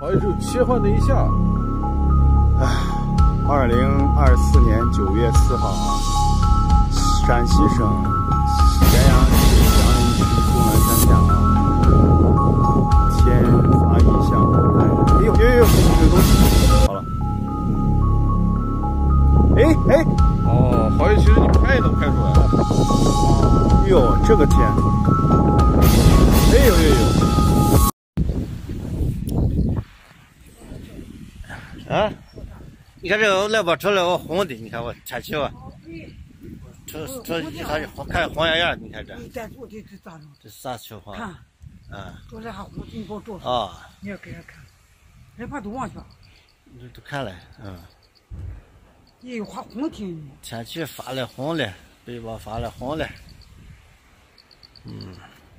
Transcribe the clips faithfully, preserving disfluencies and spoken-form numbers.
好像就切换了一下。 唉，二零二四年九月四号，陕西省咸阳市杨林区终南山下啊，天发异象，哎呦呦呦，这个东西好了，哎哎， 哦，好像其实你拍也能拍出来了。 哎呦，这个天，哎呦呦呦。 啊，你看这个来把车来个红的，你看我天气吧，这这一看就好看黄艳艳，你看这。这啥情况？ 看， 啊， 昨天还红，你给我照。 啊， 你也给人看，人怕都忘去了。 这都看了，嗯。 也有画红天。 天气发了红了，北方发了红了，嗯。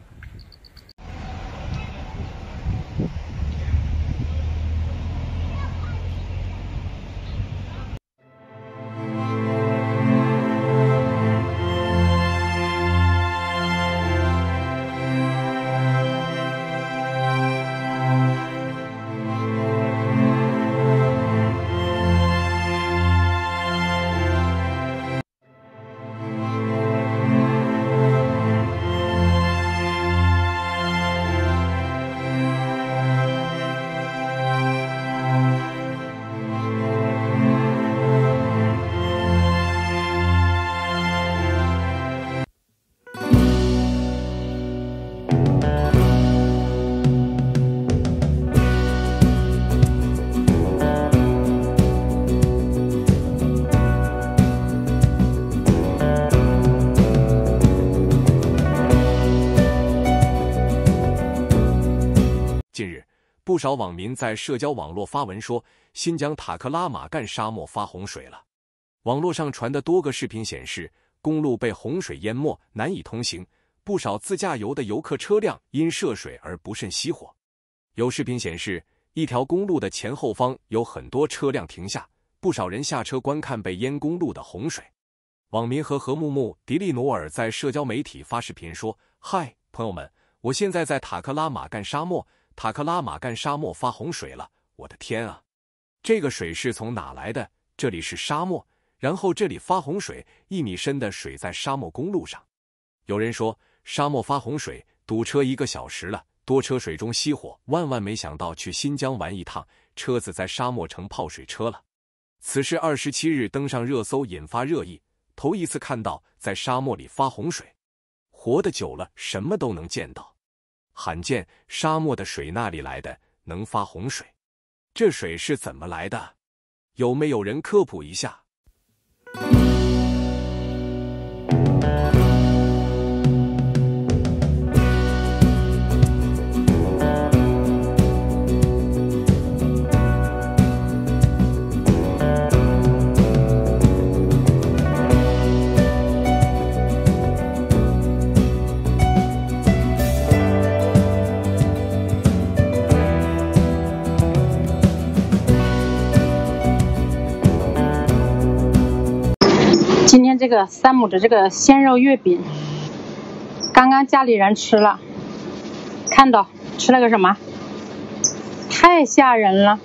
近日，不少网民在社交网络发文说，新疆塔克拉玛干沙漠发洪水了。网络上传的多个视频显示，公路被洪水淹没，难以通行，不少自驾游的游客车辆因涉水而不慎熄火。有视频显示，一条公路的前后方有很多车辆停下，不少人下车观看被淹公路的洪水。网民和何木木、迪利努尔在社交媒体发视频说：“嗨，朋友们，我现在在塔克拉玛干沙漠。塔克拉玛干沙漠发洪水了，我的天啊！这个水是从哪来的？这里是沙漠，然后这里发洪水，一米深的水在沙漠公路上。有人说沙漠发洪水，堵车一个小时了，多车水中熄火，万万没想到去新疆玩一趟，车子在沙漠成泡水车了。此事二十七日登上热搜，引发热议。头一次看到在沙漠里发洪水，活得久了什么都能见到。罕见，沙漠的水哪里来的？能发洪水？这水是怎么来的？有没有人科普一下？ 今天这个三亩的这个鲜肉月饼，刚刚家里人吃了，看到吃了个什么？太吓人了！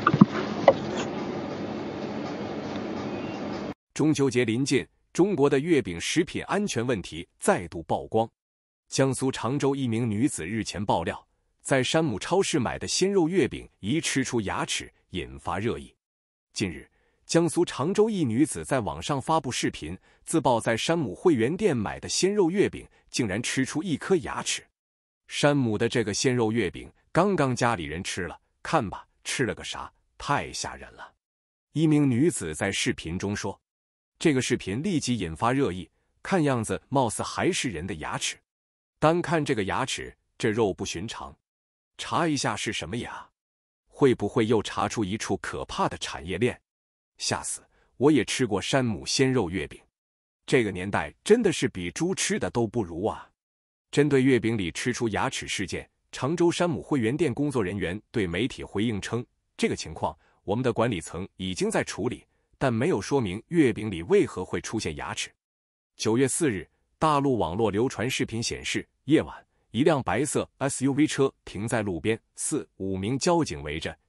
中秋节临近，中国的月饼食品安全问题再度曝光。江苏常州一名女子日前爆料，在山姆超市买的鲜肉月饼疑吃出牙齿，引发热议。近日，江苏常州一女子在网上发布视频，自曝在山姆会员店买的鲜肉月饼竟然吃出一颗牙齿。山姆的这个鲜肉月饼刚刚家里人吃了，看吧，吃了个啥？太吓人了！一名女子在视频中说，这个视频立即引发热议，看样子貌似还是人的牙齿。单看这个牙齿，这肉不寻常，查一下是什么牙？会不会又查出一处可怕的产业链？吓死！我也吃过山姆鲜肉月饼，这个年代真的是比猪吃的都不如啊！针对月饼里吃出牙齿事件，常州山姆会员店工作人员对媒体回应称，这个情况我们的管理层已经在处理，但没有说明月饼里为何会出现牙齿。九月四日，大陆网络流传视频显示，夜晚一辆白色 S U V 车停在路边，四五名交警围着，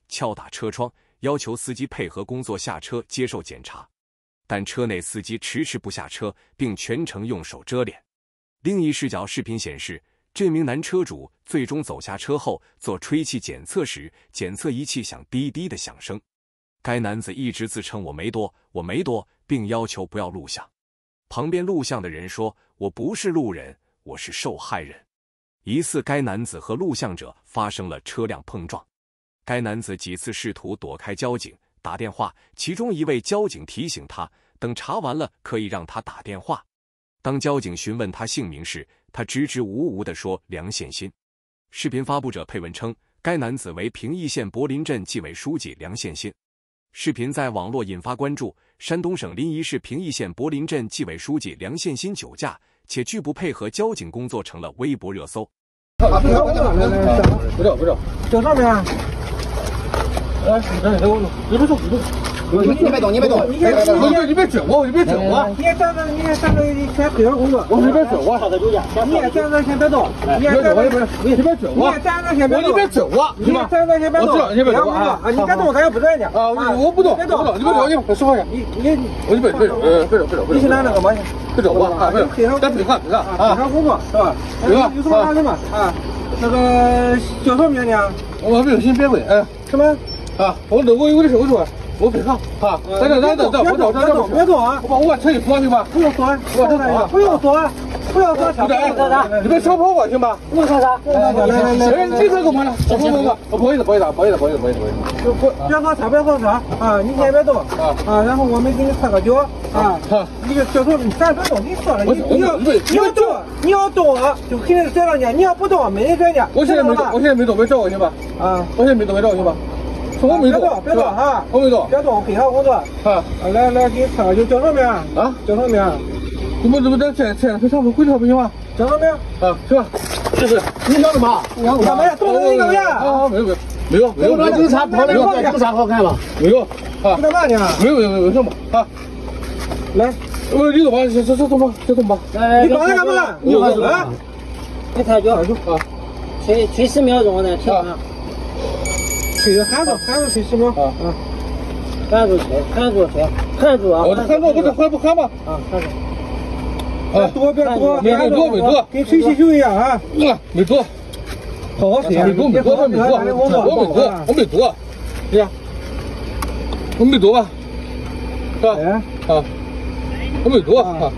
敲打车窗，要求司机配合工作下车接受检查，但车内司机迟迟不下车，并全程用手遮脸。另一视角视频显示，这名男车主最终走下车后做吹气检测时，检测仪器响滴滴的响声。该男子一直自称我没躲，我没躲，并要求不要录像。旁边录像的人说，我不是路人，我是受害人。疑似该男子和录像者发生了车辆碰撞。该男子几次试图躲开交警，打电话，其中一位交警提醒他，等查完了可以让他打电话。当交警询问他姓名时，他支支吾吾地说梁宪新。视频发布者配文称，该男子为平邑县柏林镇纪委书记梁宪新。视频在网络引发关注，山东省临沂市平邑县柏林镇纪委书记梁宪新酒驾且拒不配合交警工作成了微博热搜。 啊，不找不找， 叫上面。 来，你这这我你别动，你别动。 你你别动，你别动， 你别你别整我，你别整我。 你也站着，你也站着，先配合工作。 我你别整我， 你也站着，先别动。你也站着， 你别整我。 你也站着，先别动。 你别整我， 你也站着，先别动。 我知道，你别动啊！你敢动，咱也不在呢。 啊，我不动， 别动， 你别动，你别说话去。 你你我就别别整，呃，别整别整别整。 你是哪那个嘛？ 别整我啊！别整，咱配合配合啊！ 配合工作是吧？ 配合有什么干什么啊？那个叫什么名呢？ 我别有心别问，哎， 什么？ 啊，我我我的手我说。我配合啊！咱这咱这这，我找这这别动啊！ 我把我把车一锁行吧？ 不用锁，我这个不用锁，不要锁。 你别小跑我行吧？ 不干啥？来来来来， 你这个我了，我我我，不好意思不好意思不好意思不好意思不好意思不好意思。 不别锁车，别锁车啊！你先别动啊啊！然后我们给你擦个脚啊。好，你个小偷，咱别动，你说了，你你要你要动，你要动就肯定甩到你，你要不动没人甩你。 我现在没动，我现在没动，别找我行吧？啊，我现在没动，别找我行吧？我没动， 别动啊！ 我没动， 别动，配合工作。啊，来来，给你擦个脚，叫什么名啊？叫什么名？ 你们这不这这这回上回回头不行吗？ 叫什么名？ 啊，行吧。这是你想干嘛？ 我干嘛呀？动了你干嘛呀？ 啊，没有没有没有没有。 我说警察跑了，有啥好看吗？ 没有。啊， 你干嘛呢？ 没有没有没有什么啊。来，我你走吧，这这这走吧，这走吧。 你绑他干嘛？你干嘛？ 你抬脚啊， 吹吹十秒钟再停啊。 吹着喊住，喊住吹十秒。啊啊， 喊住吹，喊住吹，喊住啊！ 我喊住不是喊不喊吗？ 啊，喊住。 别躲别躲， 没没躲没躲， 跟吹气球一样啊！ 啊，没躲， 好好吹啊！ 没躲没躲，我没躲，我没躲，我没躲，对呀，我没躲吧？是吧？啊，我没躲啊。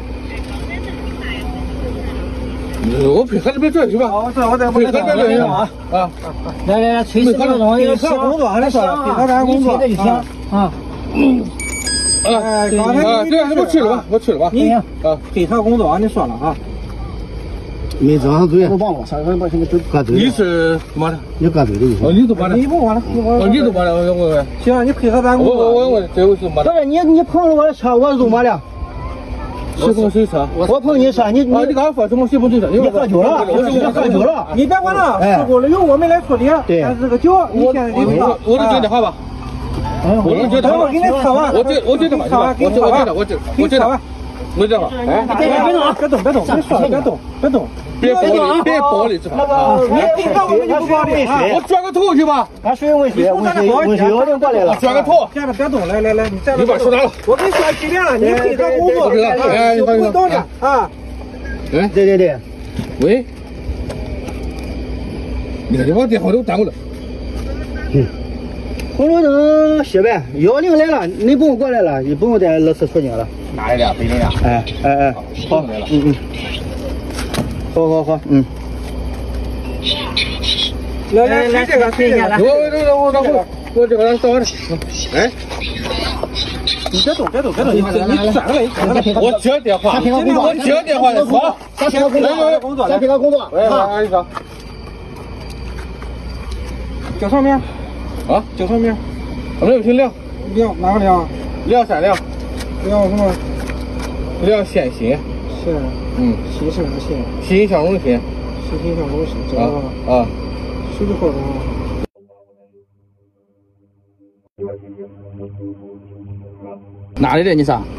我配合你别转去吧。 我知道，我在配合别转去啊啊！ 来来来，吹十秒钟， 配合工作，还得说配合咱工作啊啊！ 哎，刚才啊，对，我去了吧，我去了吧。 你啊，配合工作，你说了啊。 没张上嘴，我忘了，上回把什么嘴干嘴。 你是干嘛的？ 你干嘴的意思。 哦，你怎么的？ 你不忘了， 哦，你怎么的？我我我。 行，你配合咱工作。 我我我这我是怎么的？ 不是你你碰了我的车，我是怎么了？ 谁碰谁车？ 我碰你车，你啊，你刚才说什么？谁碰谁车？ 你喝酒了，你喝酒了。 你别管了，事故了由我们来处理。 对， 但是这个酒，你现在得知道。 我得接电话吧。我能接电话。 我给你测完。 我接我接电话，我我接的我接我接的。我接吧。哎， 别别动啊！别动别动，你说了别动别动。 别暴力，别暴力，是吧？ 你配合我们就不暴力啊！ 我转个头去吧。 俺水温水温水温水有人过来了。 转个头。 站着别动，来来来，你站着。 你把手拿了。 我跟你说几遍了，你配合工作， 哎， 就不会动的啊。 哎， 对对对。 喂。你看你把电话都耽误了。 嗯。红绿灯熄呗，幺零来了，你不用过来了，你不用再二次出警了。 哪来的？北京的。 哎哎哎，好， 来了。 嗯嗯。好好好，嗯。 来来来，这个吹一下来。 我我这个我这个我这个到完了。哎。 你别动别动别动，你你转过来，你转过来。 我接电话，我接电话的。好， 咱配合工作， 工作， 咱配合工作。 喂，阿姨说。 叫啥名？ 啊， 叫啥名？ 我们有姓梁。 梁哪个梁？ 梁山梁。 梁什么？ 梁献新。 是。 嗯。 新是哪个新？ 欣向荣新。 欣欣向荣新，知道吧？ 啊。 手机号多少？ 哪里的你啥？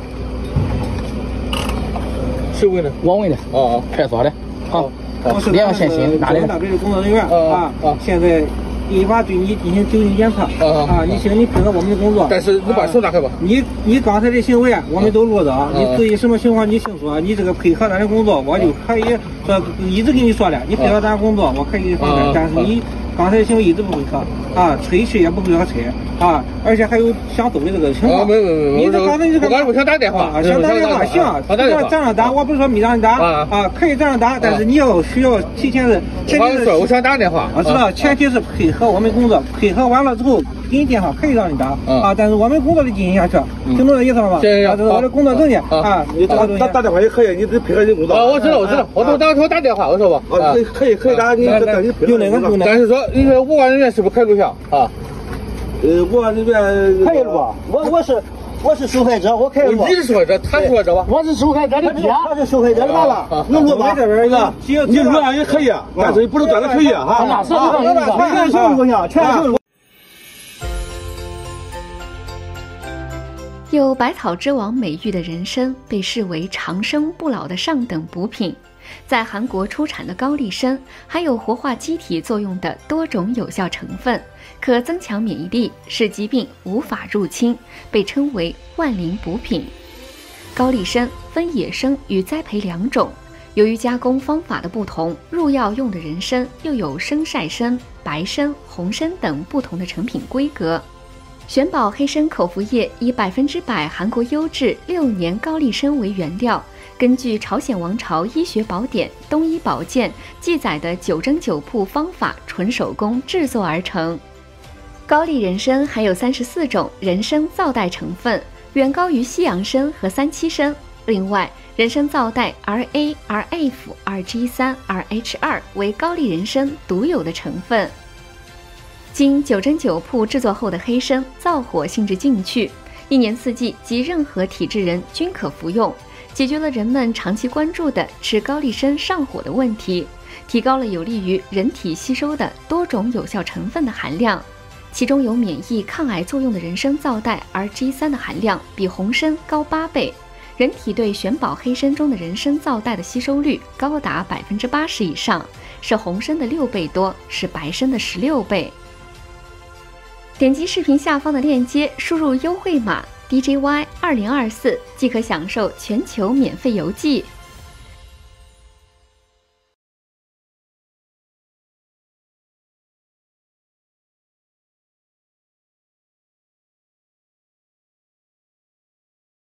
谁问的？ 我问的。 哦哦， 派出所的。好。 好。 梁献新，哪里的？ 大队的工作人员啊啊！现在依法对你进行酒精检测。 啊啊，你请你配合我们的工作。 但是你把手拿开吧。 你你刚才的行为我们都录着，你至于什么情况你清楚，你这个配合咱的工作，我就可以说一直跟你说了，你配合咱工作，我可以放开。但是你刚才的行为一直不配合啊，吹气也不配合吹啊，而且还有想走的这个情况。 没有没有没有， 你这刚才你这个， 我刚才我想打电话， 想打电话行， 打电话， 这样打，我不是说没让你打啊，可以这样打，但是你要需要提前是，前提是我想打电话， 我知道，前提是配合我们工作，配合完了之后给你电话可以让你打啊，但是我们工作得进行下去，听懂这意思了吗？ 行行， 这是我的工作证件啊， 你打打打电话也可以，你得配合你工作。 啊，我知道我知道，我都当初打电话我说吧， 啊，可以可以打，你用那个用那个， 但是说你说五万人员是不是可以录像啊？ 呃，五万人员可以录，我我是我是受害者，我可以录。 你是受害者，他是受害者吧？ 我是受害者的爹， 他是受害者的爸爸，能录吧？ 这边是吧？ 你录上也可以，但是不能断了可以哈。 那是全程录像，全程录。 有百草之王美誉的人参被视为长生不老的上等补品，在韩国出产的高丽参含有活化机体作用的多种有效成分，可增强免疫力，使疾病无法入侵，被称为万灵补品。高丽参分野生与栽培两种，由于加工方法的不同，入药用的人参又有生晒参、白参、红参等不同的成品规格。玄宝黑参口服液以百分之百韩国优质六年高丽参为原料，根据朝鲜王朝医学宝典《东医宝鉴》记载的九蒸九铺方法纯手工制作而成。高丽人参含有三十四种人参皂苷成分，远高于西洋参和三七参。另外，人参皂苷 R A、R F、R G 三、R H 二 为高丽人参独有的成分。经九蒸九铺制作后的黑参，燥火性质进去，一年四季及任何体质人均可服用，解决了人们长期关注的吃高丽参上火的问题，提高了有利于人体吸收的多种有效成分的含量。其中有免疫抗癌作用的人参皂苷 R G 三 的含量比红参高八倍，人体对玄宝黑参中的人参皂苷的吸收率高达百分之八十以上，是红参的六倍多，是白参的十六倍。点击视频下方的链接，输入优惠码 D J Y 二零二四即可享受全球免费邮寄。